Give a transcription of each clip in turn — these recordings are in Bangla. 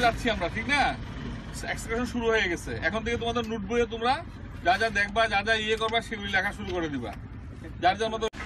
যাচ্ছি আমরা, ঠিক না? এক্সকারশন শুরু হয়ে গেছে। এখন থেকে তোমাদের নোট বইয়ে তোমরা যা যা দেখবা, যা যা ইয়ে করবা, সেগুলি লেখা শুরু করে দিবা, যার যার মতো।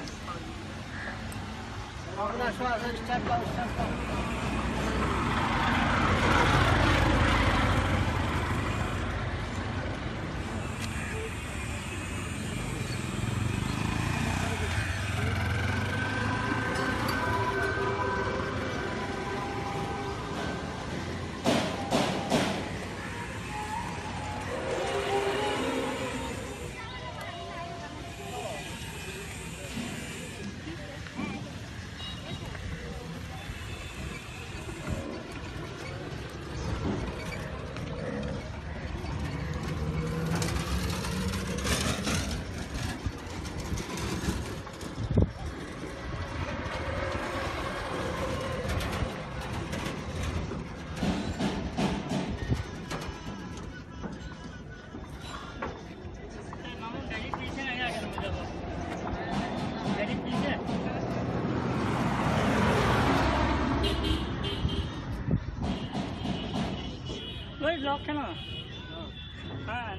লক কেন? হ্যাঁ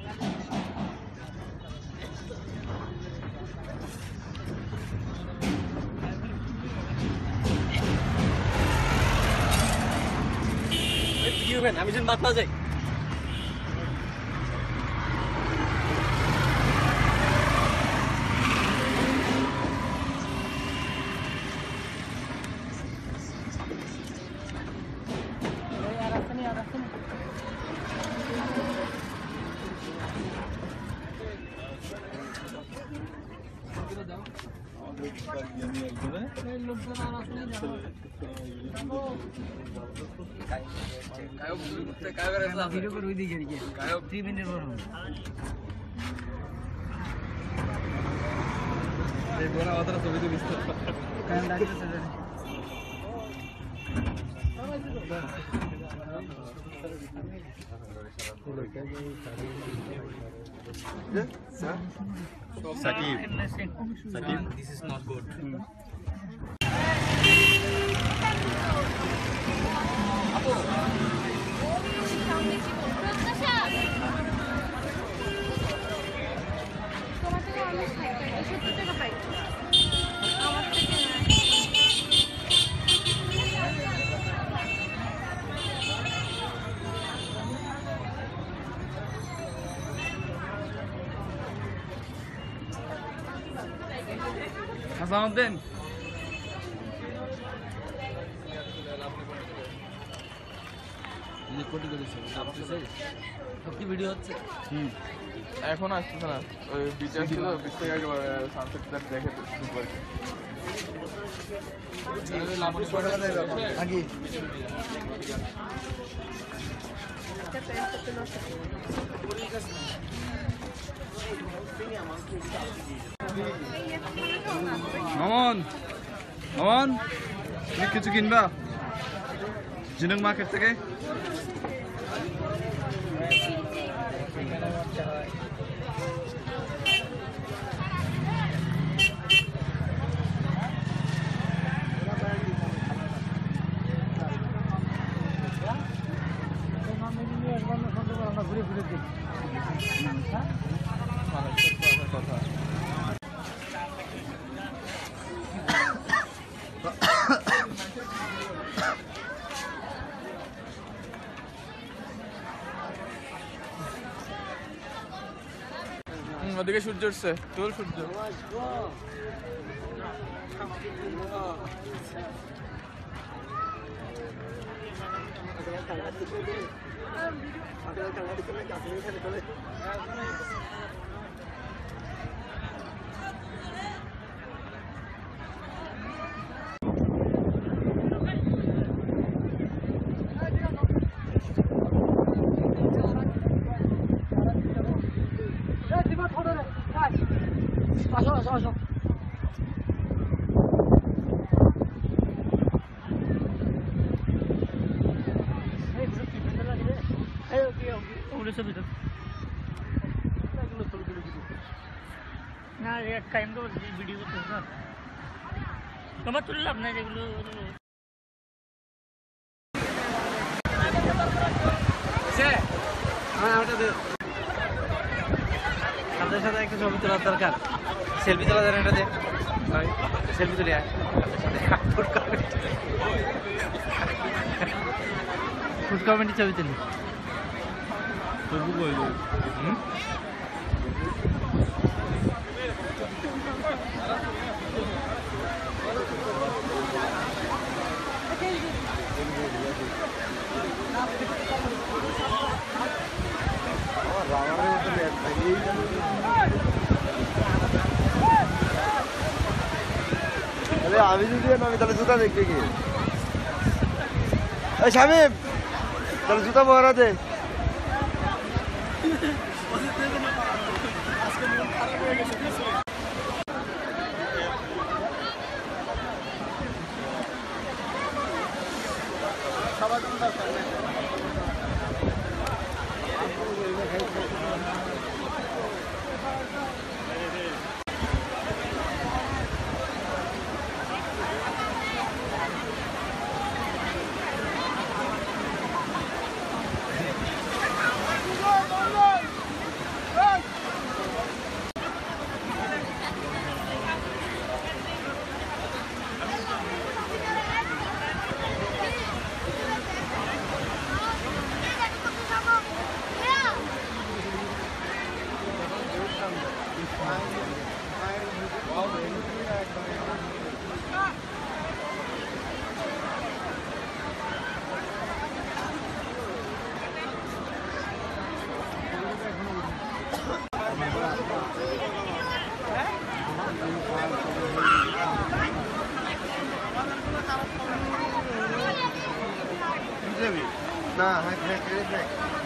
আমি যেন বাদ না যাই। Sakib, this is not good. Asamuddin, video হচ্ছে এখন আসতেছে না, ওই বিচ আসছিল, বিচ থেকে আগে সানসেটটা দেখে শুরু করেছে। মামন, মামন, তুমি কিছু কিনবা জিনুক মার্কেট থেকে? ঘুরে ঘুরে দেখি কথা। ওদিকে সূর্য উঠছে, তোর সূর্য। না টাইম তো ভিডিও করতে হবে না, তোমার তুললাম না যেগুলো তাদের সাথে একটা ছবি তোলার দরকার। সেলফি তোলা যাবে এটাতে, সেলফি তুলে আয়। ফুড কমেন্টে ছবি তুলি। আমি যদি আমি তাহলে জুতা দেখবে কি? এই শামিম, তাহলে জুতা পরা দে। না হ্যাঁ হ্যাঁ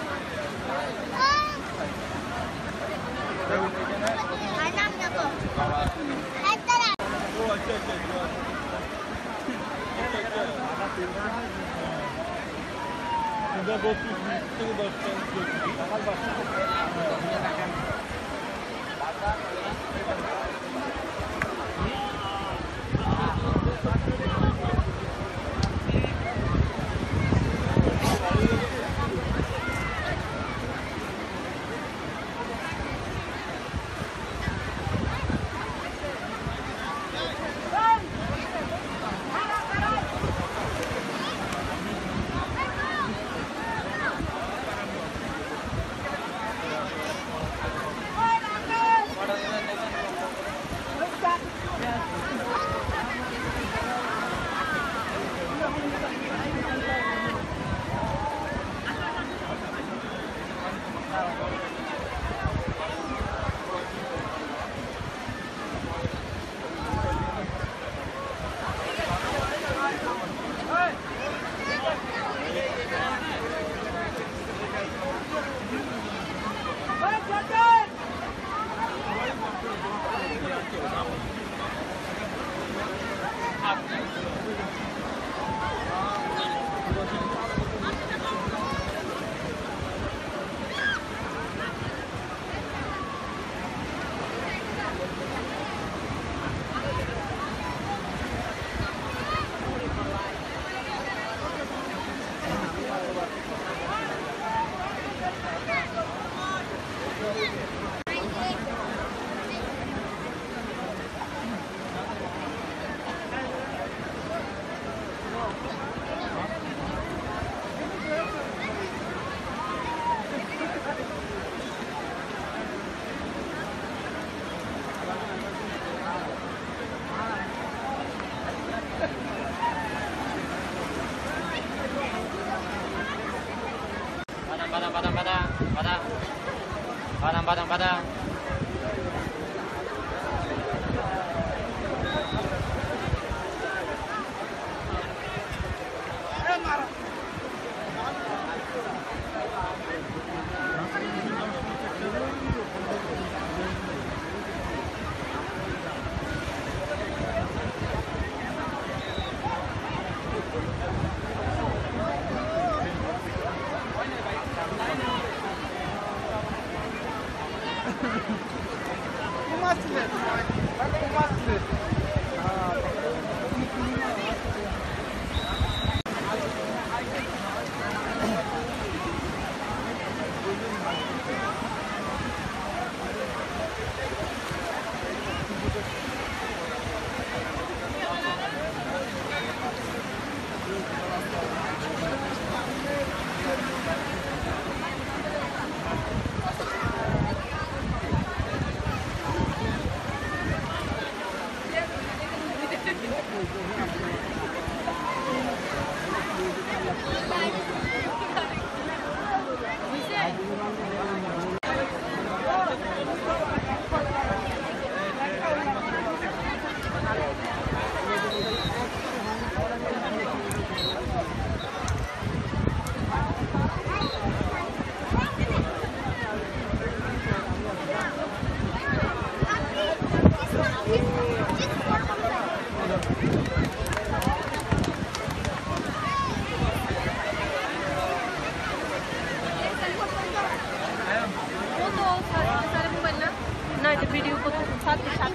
Padang.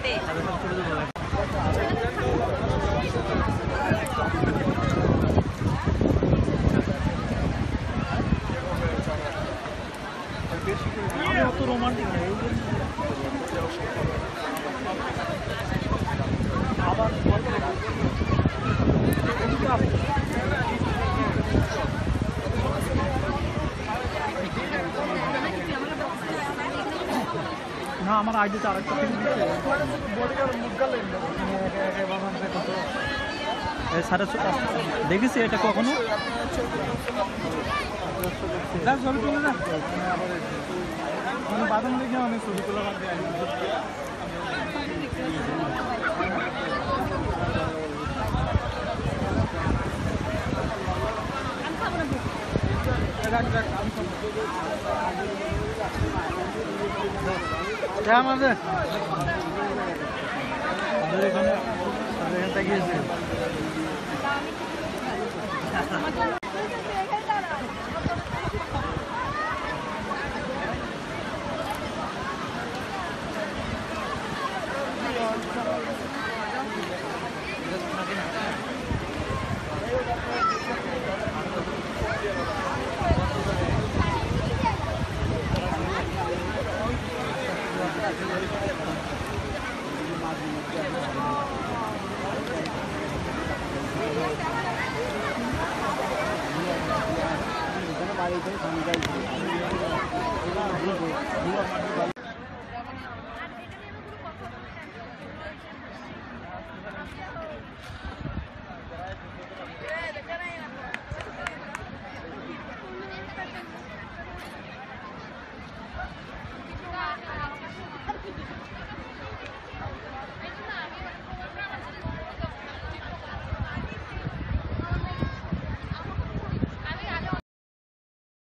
তাদের সব ছোট ছোট অত রোমান্টিক না আবার না আমার আইডিতে আরেকটা সাড়ে দেখেছি এটা কখনো ছবি তুলে না বাদাম দেখে অনেক ছবি তোলা আমাদের এখানে গিয়েছে বাড়িতে